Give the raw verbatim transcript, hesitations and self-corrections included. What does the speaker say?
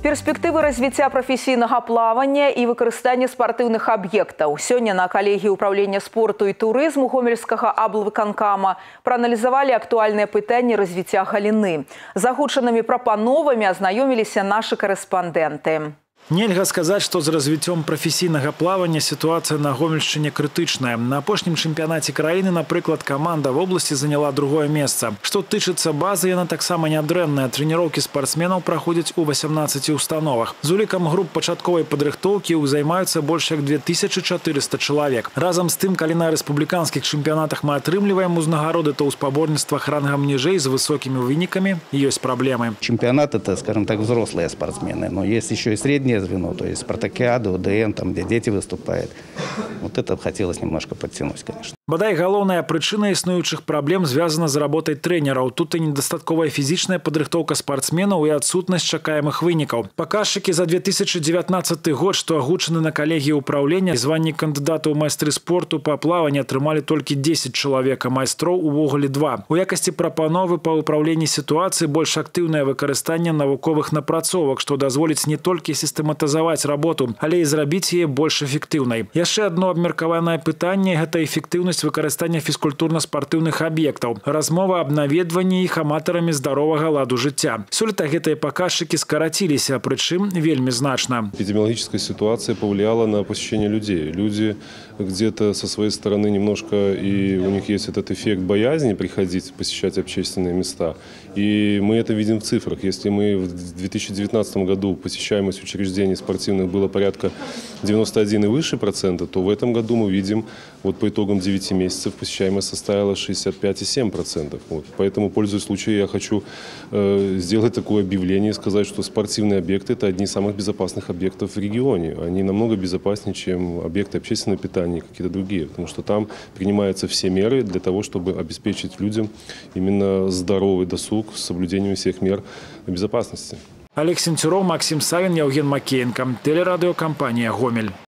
Перспективы развития профессийного плавания и выкарыстания спортивных объектов. Сегодня на коллегии управления спорту и туризму Гомельского облвыканкама проанализовали актуальные питания развития галины. За худшими пропановами ознакомились наши корреспонденты. Нельга сказать, что с развитием профессийного плавания ситуация на Гомельщине критичная. На опошнем чемпионате краины, например, команда в области заняла другое место. Что тычется базы, она так само недрэнная. Тренировки спортсменов проходят у восемнадцати установах. З улікам групп початковой подрыхтовки займаются больше как две тысячи четыреста человек. Разом с тем, коли на республиканских чемпионатах мы отрымливаем узнагороды, то у споборництвах рангом ниже с высокими выниками есть проблемы. Чемпионат – это, скажем так, взрослые спортсмены, но есть еще и средние звено, то есть спартакиады, УДН, там, где дети выступают. Вот это хотелось немножко подтянуть, конечно. Бодай головная причина існуючих проблем связана с работой тренеров. Тут и недостатковая физичная подрыхтовка спортсменов и отсутность чакаемых выников. Показчики за две тысячи девятнадцатый год, что огучены на коллегии управления, звание кандидата у майстры спорту по плаванию отрымали только десять человек, а майстров увогуле два. У якости пропановы по управлению ситуацией больше активное выкористание науковых напрацовок, что дозволит не только систематизовать работу, але и сделать ее больше эффективной. Еще одно обмеркованное питание – это эффективность выкористання фізкультурна-спартыўных аб'ектаў. Размова аб наведванні іх аматарамі здаровага ладу жыцця. Сёлета гэтыя паказчыкі скараціліся, прычым вельмі значна. Эпидемиологическая ситуация повлияла на посещение людей. Люди где-то со своей стороны немножко, и у них есть этот эффект боязни приходить, посещать общественные места. И мы это видим в цифрах. Если мы в две тысячи девятнадцатом году посещаемость учреждений спортивных была порядка девяноста одного и выше процента, то в этом году мы видим, вот по итогам девяти месяцев посещаемость составила шестьдесят пять и семь десятых процента. Вот. Поэтому, пользуясь случаем, я хочу э, сделать такое объявление и сказать, что спортивные объекты – это одни из самых безопасных объектов в регионе. Они намного безопаснее, чем объекты общественного питания и какие-то другие. Потому что там принимаются все меры для того, чтобы обеспечить людям именно здоровый досуг с соблюдением всех мер безопасности. Олег Сентюров, Максим Савин, Евген Макеенко. Телерадиокомпания «Гомель».